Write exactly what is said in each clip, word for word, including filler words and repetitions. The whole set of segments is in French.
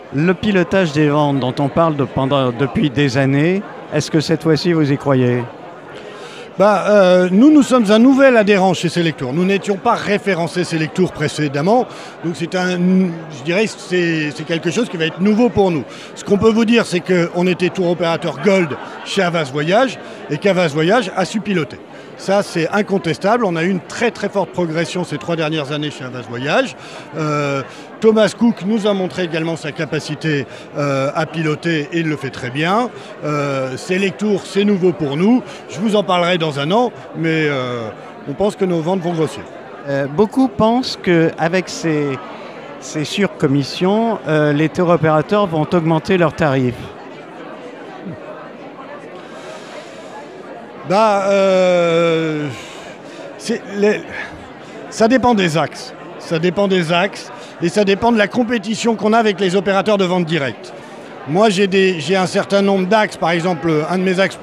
Le pilotage des ventes dont on parle de, pendant, depuis des années, est-ce que cette fois-ci vous y croyez? Bah, euh, nous, nous sommes un nouvel adhérent chez Selectour. Nous n'étions pas référencés Selectour précédemment. Donc c'est un, je dirais, c'est, c'est quelque chose qui va être nouveau pour nous. Ce qu'on peut vous dire, c'est qu'on était tour opérateur Gold chez Havas Voyage et qu'Havas Voyage a su piloter. Ça, c'est incontestable. On a eu une très très forte progression ces trois dernières années chez Havas Voyage. Euh, Thomas Cook nous a montré également sa capacité euh, à piloter et il le fait très bien. Euh, Selectour, c'est nouveau pour nous. Je vous en parlerai dans un an, mais euh, on pense que nos ventes vont grossir. Euh, beaucoup pensent qu'avec ces, ces surcommissions, euh, les tour opérateurs vont augmenter leurs tarifs. Bah, euh, c'est les, ça dépend des axes. Ça dépend des axes et ça dépend de la compétition qu'on a avec les opérateurs de vente directe. Moi, j'ai, des, j'ai un certain nombre d'axes. Par exemple, un de mes axes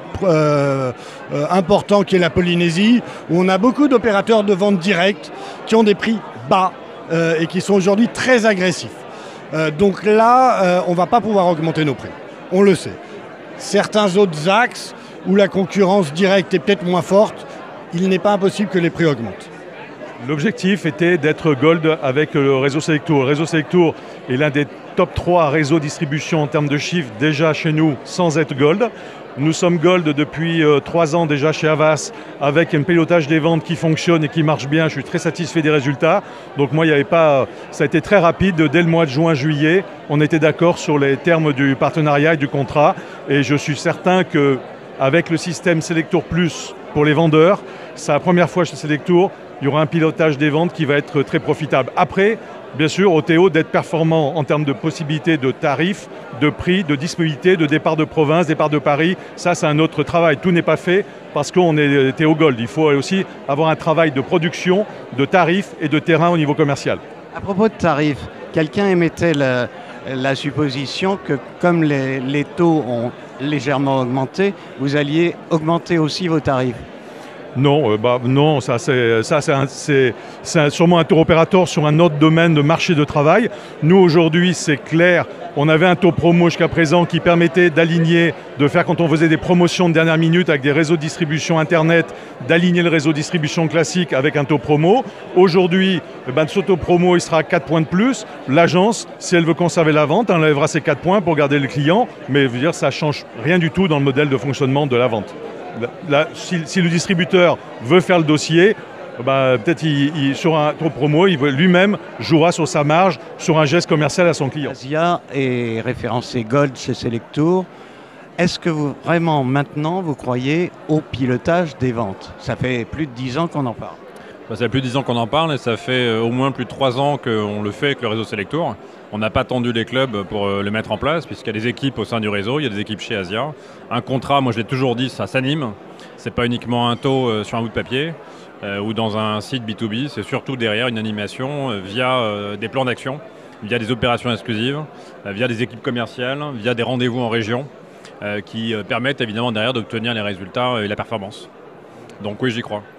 euh, euh, importants qui est la Polynésie, où on a beaucoup d'opérateurs de vente directe qui ont des prix bas euh, et qui sont aujourd'hui très agressifs. Euh, donc là, euh, on ne va pas pouvoir augmenter nos prix. On le sait. Certains autres axes où la concurrence directe est peut-être moins forte, il n'est pas impossible que les prix augmentent. L'objectif était d'être Gold avec le réseau Selectour. Le réseau Selectour est l'un des top trois réseaux distribution en termes de chiffres déjà chez nous sans être Gold. Nous sommes Gold depuis euh, trois ans déjà chez Havas avec un pilotage des ventes qui fonctionne et qui marche bien. Je suis très satisfait des résultats. Donc moi, il n'y avait pas, ça a été très rapide. Dès le mois de juin-juillet, on était d'accord sur les termes du partenariat et du contrat. Et je suis certain que avec le système Selectour Plus pour les vendeurs, c'est la première fois chez Selectour, il y aura un pilotage des ventes qui va être très profitable. Après, bien sûr, au Théo, d'être performant en termes de possibilités de tarifs, de prix, de disponibilité, de départ de province, départ de Paris, ça c'est un autre travail. Tout n'est pas fait parce qu'on est Théo Gold. Il faut aussi avoir un travail de production, de tarifs et de terrain au niveau commercial. À propos de tarifs, quelqu'un émettait la, la supposition que comme les, les taux ont légèrement augmenté, vous alliez augmenter aussi vos tarifs. Non, euh, bah, non, ça c'est, ça, c'est, un, c'est, c'est sûrement un tour opérateur sur un autre domaine de marché de travail. Nous aujourd'hui c'est clair, on avait un taux promo jusqu'à présent qui permettait d'aligner, de faire quand on faisait des promotions de dernière minute avec des réseaux de distribution internet, d'aligner le réseau de distribution classique avec un taux promo. Aujourd'hui, eh ben, ce taux promo il sera à quatre points de plus. L'agence, si elle veut conserver la vente, elle enlèvera ses quatre points pour garder le client, mais je veux dire, ça ne change rien du tout dans le modèle de fonctionnement de la vente. Là, si, si le distributeur veut faire le dossier, bah, peut-être il, il, sur un taux promo, il, lui-même jouera sur sa marge, sur un geste commercial à son client. Asia est référencé Gold chez Selectour. Est-ce que vous, vraiment maintenant, vous croyez au pilotage des ventes? Ça fait plus de dix ans qu'on en parle. Bah, ça fait plus de dix ans qu'on en parle et ça fait euh, au moins plus de trois ans qu'on le fait avec le réseau Selectour. On n'a pas attendu les clubs pour euh, le mettre en place puisqu'il y a des équipes au sein du réseau, il y a des équipes chez Asia. Un contrat, moi je l'ai toujours dit, ça s'anime. C'est pas uniquement un taux euh, sur un bout de papier euh, ou dans un site B deux B, c'est surtout derrière une animation euh, via euh, des plans d'action, via des opérations exclusives, euh, via des équipes commerciales, via des rendez-vous en région euh, qui euh, permettent évidemment derrière d'obtenir les résultats et la performance. Donc oui, j'y crois.